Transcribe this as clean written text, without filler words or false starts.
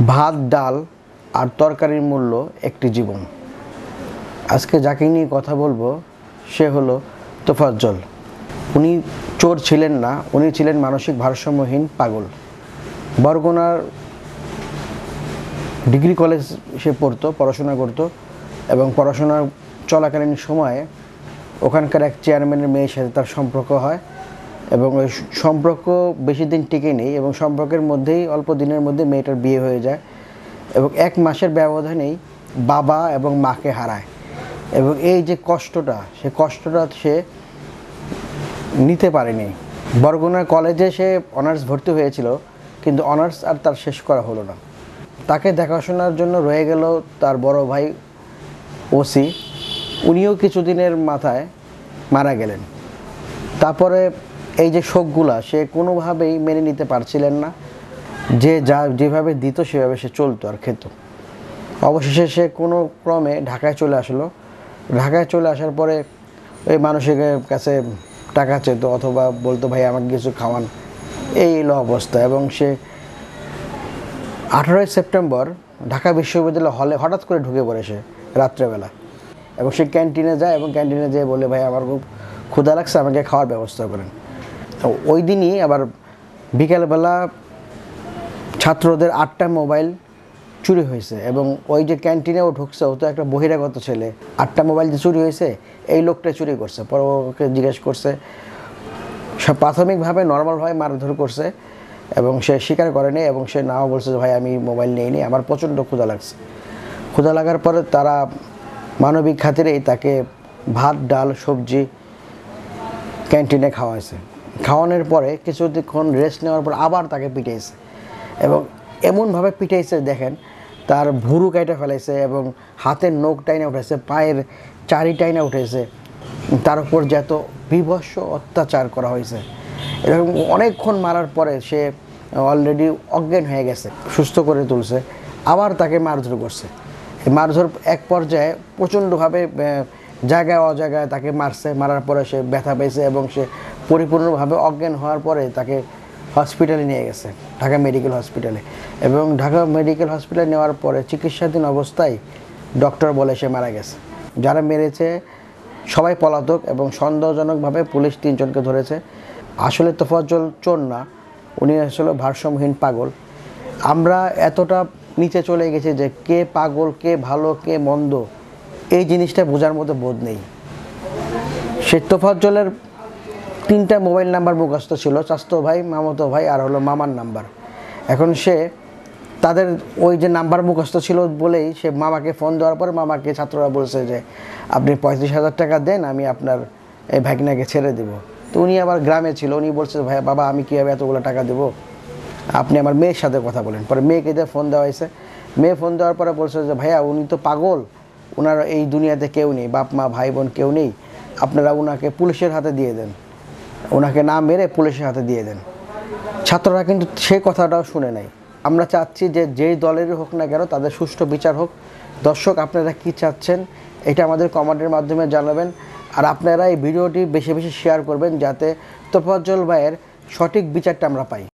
ভাত ডাল আর তরকারির মূল্য একটি জীবন। আজকে যাকে নিয়ে কথা বলবো সে হলো তোফাজ্জল। উনি চোর ছিলেন না, উনি ছিলেন মানসিক ভারসাম্যহীন পাগল। বরগুনার ডিগ্রি কলেজ সে পড়াশোনা করতো এবং পড়াশোনার চলাকালীন সময়ে ওখানকার এক চেয়ারম্যানের মেয়ের সাথে তার সম্পর্ক হয় এবং ওই সম্পর্ক বেশি দিন টিকে নেই এবং সম্পর্কের মধ্যেই অল্প দিনের মধ্যে মেয়েটার বিয়ে হয়ে যায় এবং 1 মাসের ব্যবধানেই বাবা এবং মাকে হারায়। এবং এই যে কষ্টটা, সে কষ্টটা সে নিতে পারেনি। বরগুনা কলেজে সে অনার্স ভর্তি হয়েছিল, কিন্তু অনার্স আর তার শেষ করা হলো না। তাকে দেখাশোনার জন্য রয়ে গেল তার বড় ভাই ওসি। উনিও কিছুদিনের মাথায় মারা গেলেন। তারপরে এই যে শোকগুলা সে কোনোভাবেই মেনে নিতে পারছিলেন না, যে যেভাবে দিত সেভাবে সে চলতো আর খেত। অবশেষে সে কোনো ক্রমে ঢাকায় চলে আসলো। ঢাকায় চলে আসার পরে ওই মানুষের কাছে টাকা চেত অথবা বলতো ভাই আমাকে কিছু খাওয়ান, এই হলো অবস্থা। এবং সে 18 সেপ্টেম্বর ঢাকা বিশ্ববিদ্যালয় হলে হঠাৎ করে ঢুকে পড়ে সে রাত্রেবেলা, এবং সে ক্যান্টিনে যায় এবং ক্যান্টিনে যেয়ে বলে ভাই আমার খুব ক্ষুধা লাগছে, আমাকে খাওয়ার ব্যবস্থা করেন। ওই দিনই আবার বিকেলবেলা ছাত্রদের 8টা মোবাইল চুরি হয়েছে এবং ওই যে ক্যান্টিনেও ঢুকছে, ও তো একটা বহিরাগত ছেলে। 8টা মোবাইল যে চুরি হয়েছে এই লোকটা চুরি করছে। পরে ওকে জিজ্ঞেস করছে, সব প্রাথমিকভাবে নর্মালভাবে মারধর করছে এবং সে স্বীকার করেনি এবং সে নাও বলছে যে ভাই আমি মোবাইল নিইনি, আমার প্রচণ্ড ক্ষুধা লাগছে। ক্ষুধা লাগার পরে তারা মানবিক খাতিরেই তাকে ভাত ডাল সবজি ক্যান্টিনে খাওয়াইছে। খাওয়ানোর পরে কিছুক্ষণ রেস্ট নেওয়ার পর আবার তাকে পিটাইছে এবং এমনভাবে পিটাইছে দেখেন, তার ভুরু কেটে ফেলাইছে এবং হাতের নখ টাইনা উঠেছে, পায়ের চারি টাইনা উঠেছে। তার উপর যত বীভৎস অত্যাচার করা হয়েছে। এরকম অনেকক্ষণ মারার পরে সে অলরেডি অজ্ঞান হয়ে গেছে, সুস্থ করে তুলছে, আবার তাকে মারধর করছে। এই মারধর এক পর্যায়ে প্রচণ্ডভাবে জায়গায় অজায়গায় তাকে মারছে। মারার পরে সে ব্যথা পেয়েছে এবং সে পরিপূর্ণভাবে অজ্ঞান হওয়ার পরে তাকে হসপিটালে নিয়ে গেছে, ঢাকা মেডিকেল হসপিটালে। এবং ঢাকা মেডিকেল হসপিটালে নেওয়ার পরে চিকিৎসাধীন অবস্থায় ডক্টর বলে সে মারা গেছে। যারা মেরেছে সবাই পলাতক এবং সন্দেহজনকভাবে পুলিশ 3 জনকে ধরেছে। আসলে তোফাজ্জল চোর না, উনি আসলে ভারসাম্যহীন পাগল। আমরা এতটা নিচে চলে গেছি যে কে পাগল, কে ভালো, কে মন্দ, এই জিনিসটা বোঝার মতো বোধ নেই। সে তোফাজ্জলের 3টা মোবাইল নাম্বার মুখস্থ ছিল, চাচতো ভাই, মামাতো ভাই আর হলো মামার নাম্বার। এখন সে তাদের ওই যে নাম্বার মুখস্থ ছিল বলেই সে মামাকে ফোন দেওয়ার পরে মামাকে ছাত্ররা বলছে যে আপনি 35,000 টাকা দেন, আমি আপনার এই ভাগনাকে ছেড়ে দেব। তো উনি আবার গ্রামে ছিল, উনি বলছে ভাই বাবা আমি কীভাবে এতগুলো টাকা দেবো, আপনি আমার মেয়ের সাথে কথা বলেন। পরে মেয়েকে দিয়ে ফোন দেওয়া হয়েছে। মেয়ে ফোন দেওয়ার পরে বলছে যে ভাইয়া উনি তো পাগল, ওনার এই দুনিয়াতে কেউ নেই, বাপ মা ভাই বোন কেউ নেই, আপনারা ওনাকে পুলিশের হাতে দিয়ে দেন, ওনাকে না মেরে পুলিশের হাতে দিয়ে দেন। ছাত্ররা কিন্তু সেই কথাটাও শুনে নাই। আমরা চাচ্ছি যে যেই দলেরই হোক না কেন তাদের সুষ্ঠু বিচার হোক। দর্শক আপনারা কি চাচ্ছেন এটা আমাদের কমেন্টের মাধ্যমে জানাবেন, আর আপনারা এই ভিডিওটি বেশি বেশি শেয়ার করবেন যাতে তোফাজ্জল ভাইয়ের সঠিক বিচারটা আমরা পাই।